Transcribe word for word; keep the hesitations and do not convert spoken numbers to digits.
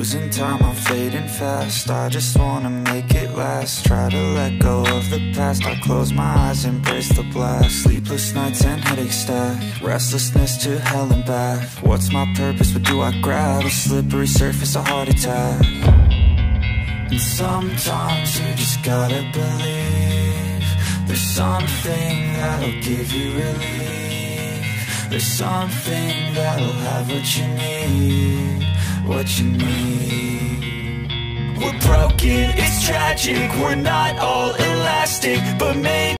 Losing time, I'm fading fast. I just wanna make it last. Try to let go of the past. I close my eyes, embrace the blast. Sleepless nights and headaches stack. Restlessness to hell and back. What's my purpose, what do I grab? A slippery surface, a heart attack. And sometimes you just gotta believe there's something that'll give you relief. There's something that'll have what you need, what you need. We're broken, it's tragic, we're not all elastic, but maybe